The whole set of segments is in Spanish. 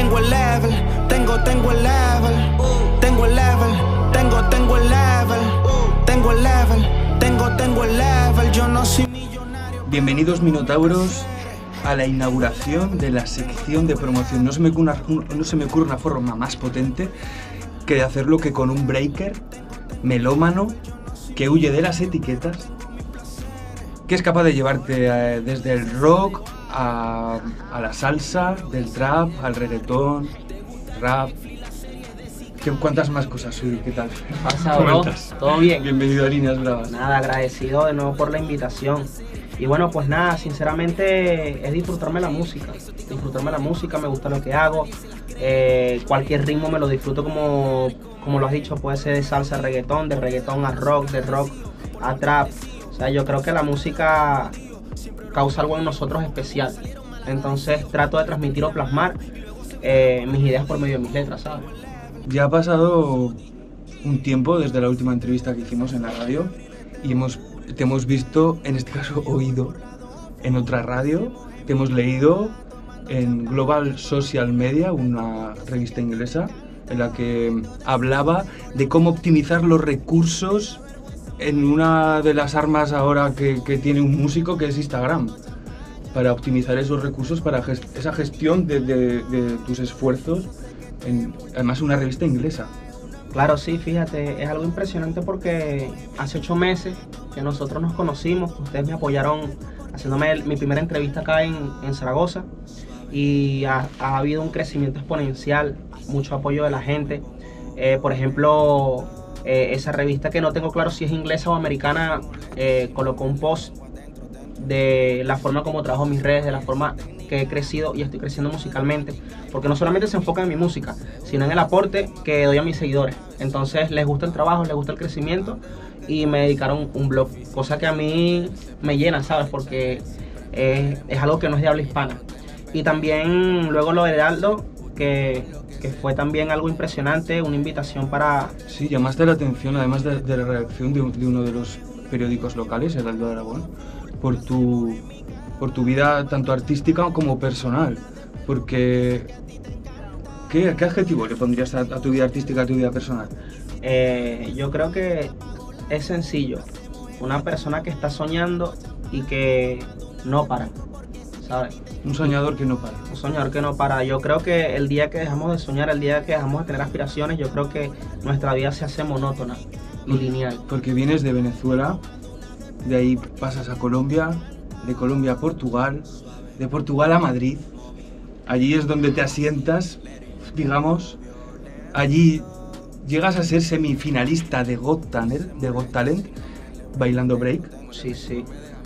tengo el level, tengo el level, tengo el level, tengo el level, tengo el level, tengo el level, yo no soy millonario. Bienvenidos minotauros a la inauguración de la sección de promoción. No se me ocurre una forma más potente que de hacerlo que con un breaker melómano que huye de las etiquetas, que es capaz de llevarte desde el rock a la salsa, del trap al reggaetón, rap. ¿Cuántas más cosas soy? ¿Qué tal? Pasa, bro. ¿Todo bien? Bienvenido a Líneas Bravas. Nada, agradecido de nuevo por la invitación. Y bueno, pues nada, sinceramente es disfrutarme la música. Me gusta lo que hago. Cualquier ritmo me lo disfruto como lo has dicho, puede ser de salsa a reggaetón, de reggaetón a rock, de rock a trap. O sea, yo creo que la música causa algo en nosotros especial. Entonces trato de transmitir o plasmar mis ideas por medio de mis letras, ¿sabes? Ya ha pasado un tiempo desde la última entrevista que hicimos en la radio y te hemos visto, en este caso oído, en otra radio, te hemos leído en Global Social Media, una revista inglesa, en la que hablaba de cómo optimizar los recursos en una de las armas ahora que tiene un músico, que es Instagram, para optimizar esos recursos, para esa gestión de tus esfuerzos, además una revista inglesa. Claro, sí, fíjate, es algo impresionante porque hace 8 meses que nosotros nos conocimos, ustedes me apoyaron haciéndome mi primera entrevista acá en Zaragoza y ha habido un crecimiento exponencial, mucho apoyo de la gente. Por ejemplo, esa revista, que no tengo claro si es inglesa o americana, colocó un post de la forma como trabajo mis redes, de la forma que he crecido y estoy creciendo musicalmente, porque no solamente se enfoca en mi música, sino en el aporte que doy a mis seguidores. Entonces les gusta el trabajo, les gusta el crecimiento y me dedicaron un blog, cosa que a mí me llena, ¿sabes? Porque es algo que no es de habla hispana. Y también luego lo de Heraldo, que fue también algo impresionante, una invitación para... Sí, llamaste la atención, además de la redacción de uno de los periódicos locales, Heraldo de Aragón, por tu vida tanto artística como personal. Porque ¿qué adjetivo le pondrías a tu vida artística, a tu vida personal? Yo creo que es sencillo. Una persona que está soñando y que no para, ¿sabes? Un soñador que no para. Un soñador que no para. Yo creo que el día que dejamos de soñar, el día que dejamos de tener aspiraciones, yo creo que nuestra vida se hace monótona y lineal. Porque vienes de Venezuela, de ahí pasas a Colombia, de Colombia a Portugal, de Portugal a Madrid. Allí es donde te asientas, digamos. Allí llegas a ser semifinalista de Got Talent, bailando break. Sí, sí.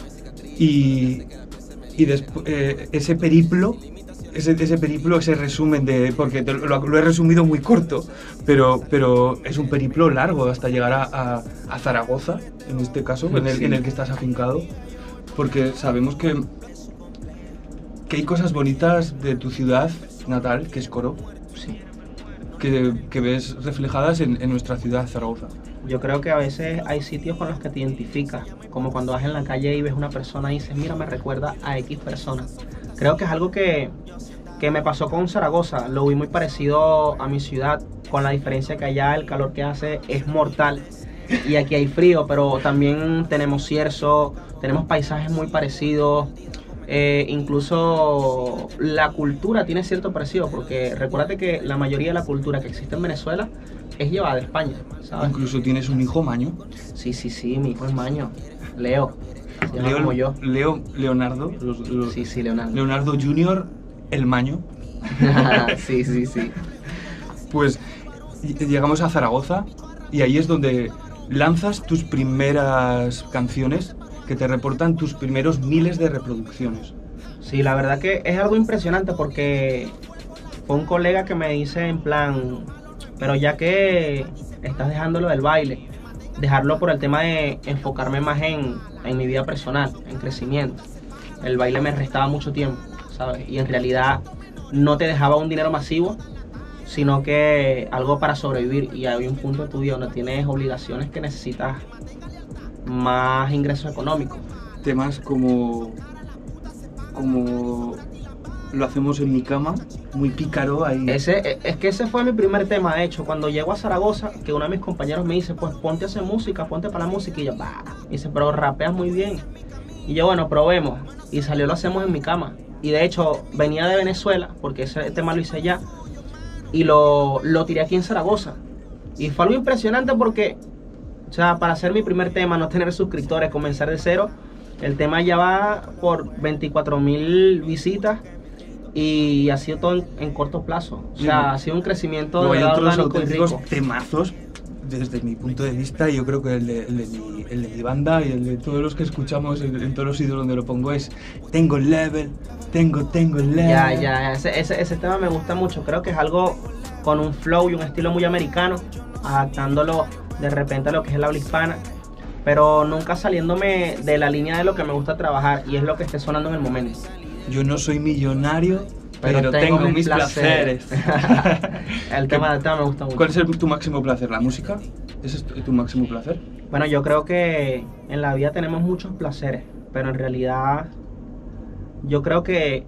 Y después ese periplo, ese resumen porque lo he resumido muy corto, pero es un periplo largo hasta llegar a Zaragoza, en este caso, Sí. en el que estás afincado, porque sabemos que hay cosas bonitas de tu ciudad natal, que es Coro, Sí. que ves reflejadas en nuestra ciudad, Zaragoza. Yo creo que a veces hay sitios con los que te identificas, como cuando vas en la calle y ves una persona y dices, mira, me recuerda a X persona. Creo que es algo que me pasó con Zaragoza, lo vi muy parecido a mi ciudad, con la diferencia que allá el calor que hace es mortal y aquí hay frío, pero también tenemos cierzo, tenemos paisajes muy parecidos. Incluso la cultura tiene cierto parecido, porque recuérdate que la mayoría de la cultura que existe en Venezuela es llevada de España, ¿sabes? Incluso tienes un hijo maño. Sí, mi hijo es maño, Leo, se llama como yo. Leonardo. Sí, Leonardo. Leonardo Junior, el maño. Sí. Pues llegamos a Zaragoza y ahí es donde lanzas tus primeras canciones que te reportan tus primeros miles de reproducciones. Sí, la verdad que es algo impresionante porque fue un colega que me dice en plan, pero ya que estás dejándolo del baile, dejarlo por el tema de enfocarme más en mi vida personal, en crecimiento. El baile me restaba mucho tiempo, ¿sabes? Y en realidad no te dejaba un dinero masivo, sino que algo para sobrevivir. Y hay un punto de tu vida donde tienes obligaciones que necesitas más ingresos económicos. Temas como lo hacemos en mi cama, muy pícaro ahí. Es que ese fue mi primer tema, de hecho. Cuando llego a Zaragoza, que uno de mis compañeros me dice, pues ponte a hacer música, ponte para la música. Y yo, bah. Me dice, pero rapeas muy bien. Y yo, bueno, probemos. Y salió, lo hacemos en mi cama. Y de hecho, venía de Venezuela, porque ese tema lo hice allá. Y lo tiré aquí en Zaragoza. Y fue algo impresionante porque, o sea, para hacer mi primer tema, no tener suscriptores, comenzar de cero, el tema ya va por 24,000 visitas. Y ha sido todo en corto plazo. O sea, ha sido un crecimiento de verdad otros orgánico y rico. Temazos, desde mi punto de vista. Yo creo que el de mi banda y el de todos los que escuchamos en todos los sitios donde lo pongo es tengo el level, tengo el level. Ya, ese tema me gusta mucho. Creo que es algo con un flow y un estilo muy americano, adaptándolo de repente a lo que es el habla hispana, pero nunca saliéndome de la línea de lo que me gusta trabajar, y es lo que esté sonando en el momento. Yo no soy millonario, pero tengo mis placeres. El tema me gusta mucho. ¿Cuál es tu máximo placer? ¿La música? ¿Ese es tu máximo placer? Bueno, yo creo que en la vida tenemos muchos placeres, pero en realidad yo creo que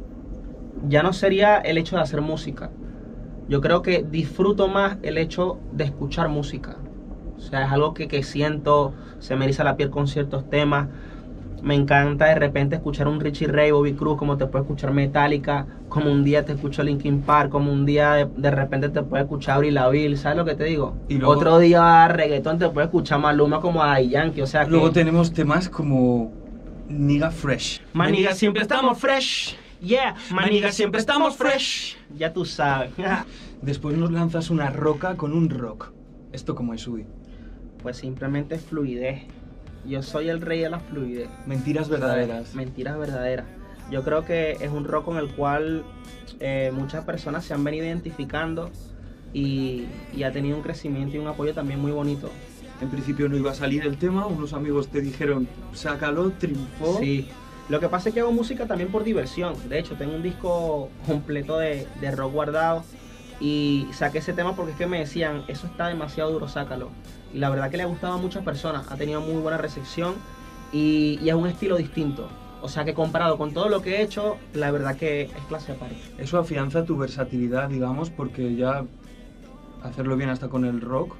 ya no sería el hecho de hacer música. Yo creo que disfruto más el hecho de escuchar música. O sea, es algo que siento, se me eriza la piel con ciertos temas. Me encanta de repente escuchar un Richie Ray, Bobby Cruz, como te puede escuchar Metallica, como un día te escucho Linkin Park, como un día de repente te puede escuchar Avril Lavigne, ¿sabes lo que te digo? Y luego, otro día reggaetón te puede escuchar Maluma como a Daddy Yankee, o sea que... Luego tenemos temas como Nigga Fresh. Maniga, siempre estamos fresh. Yeah, maniga, siempre estamos fresh. Ya tú sabes. Después nos lanzas una roca con un rock. ¿Esto cómo es, Udi? Pues simplemente fluidez. Yo soy el rey de la fluidez. Mentiras verdaderas. Mentiras verdaderas. Yo creo que es un rock con el cual muchas personas se han venido identificando y ha tenido un crecimiento y un apoyo también muy bonito. En principio no iba a salir el tema, unos amigos te dijeron, sácalo, triunfó. Sí. Lo que pasa es que hago música también por diversión. De hecho, tengo un disco completo de rock guardado y saqué ese tema porque es que me decían, eso está demasiado duro, sácalo. Y la verdad que le ha gustado a muchas personas, ha tenido muy buena recepción y es un estilo distinto. O sea que comparado con todo lo que he hecho, la verdad que es clase aparte. Eso afianza tu versatilidad, digamos, porque ya hacerlo bien hasta con el rock.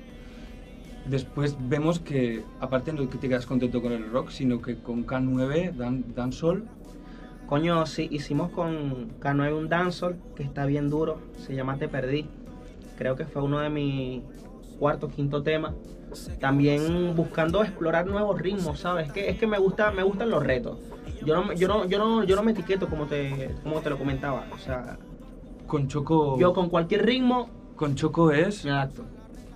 Después vemos que, aparte no es que te quedas contento con el rock, sino que con K9, Dancehall. Coño, sí, hicimos con K9 un dancehall que está bien duro, se llama Te Perdí. Creo que fue uno de mis cuarto, quinto temas. También buscando explorar nuevos ritmos, ¿sabes? Es que me gustan los retos. Yo no me etiqueto como te lo comentaba. O sea, con Choco. Yo con cualquier ritmo. Con Choco es. Exacto.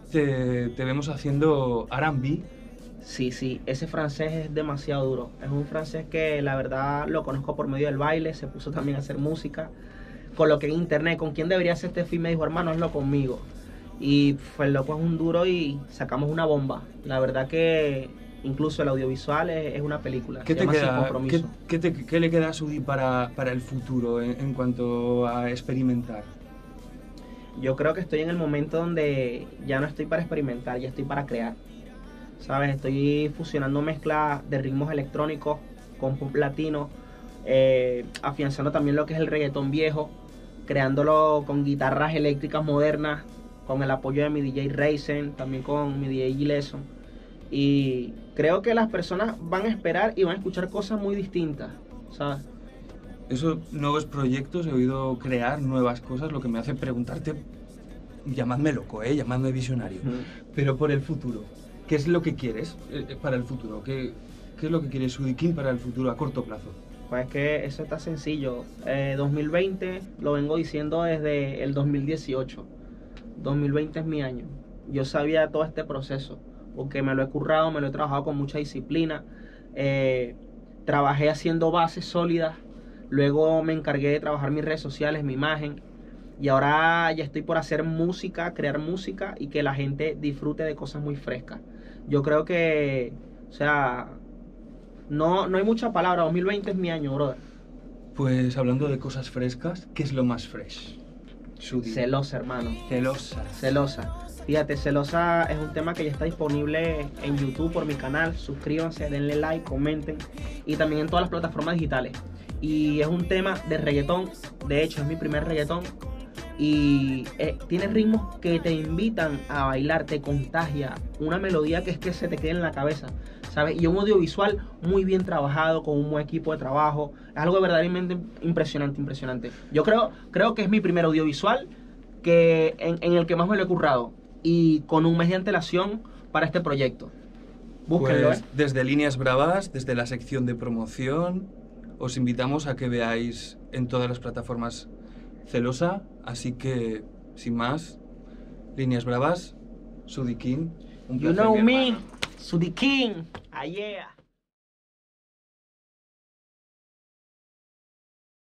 Te vemos haciendo R&B. Sí, ese francés es demasiado duro. Es un francés que la verdad lo conozco por medio del baile. Se puso también a hacer música. Coloqué en internet con quién debería hacer este film. Me dijo, hermano, hazlo conmigo. Y fue el loco, es un duro y sacamos una bomba. La verdad que incluso el audiovisual es una película. ¿Qué te queda? ¿Qué le queda a Sudi para el futuro en cuanto a experimentar? Yo creo que estoy en el momento donde ya no estoy para experimentar, ya estoy para crear. ¿Sabes? Estoy fusionando mezclas de ritmos electrónicos con pop latino, afianzando también lo que es el reggaetón viejo, creándolo con guitarras eléctricas modernas, con el apoyo de mi DJ Ryzen, también con mi DJ Gileson. Y creo que las personas van a esperar y van a escuchar cosas muy distintas, ¿sabes? Esos nuevos proyectos, he oído crear nuevas cosas, lo que me hace preguntarte, llamadme loco, llamadme visionario, pero por el futuro, ¿qué es lo que quieres para el futuro? ¿Qué es lo que quiere Sudikin para el futuro a corto plazo? Pues es que eso está sencillo. 2020 lo vengo diciendo desde el 2018. 2020 es mi año. Yo sabía todo este proceso porque me lo he currado, me lo he trabajado con mucha disciplina. Trabajé haciendo bases sólidas. Luego me encargué de trabajar mis redes sociales, mi imagen. Y ahora ya estoy por hacer música, crear música y que la gente disfrute de cosas muy frescas. Yo creo que, o sea, no hay mucha palabra. 2020 es mi año, brother. Pues hablando de cosas frescas, ¿qué es lo más fresh? Sudi. Celosa, hermano. Celosa. Fíjate, Celosa es un tema que ya está disponible en YouTube por mi canal. Suscríbanse, denle like, comenten. Y también en todas las plataformas digitales. y es un tema de reggaetón. De hecho, es mi primer reggaetón. Y tiene ritmos que te invitan a bailar, te contagia, una melodía que es que se te queda en la cabeza, ¿sabes? Y un audiovisual muy bien trabajado, con un buen equipo de trabajo. Es algo verdaderamente impresionante. Yo creo que es mi primer audiovisual en el que más me lo he currado, y con un mes de antelación para este proyecto. Búsquenlo, Pues desde Líneas Bravas, desde la sección de promoción, os invitamos a que veáis en todas las plataformas Celosa, así que, sin más, Líneas Bravas, Sudikin, un You placer, know mi me, hermano. Sudikin, yeah.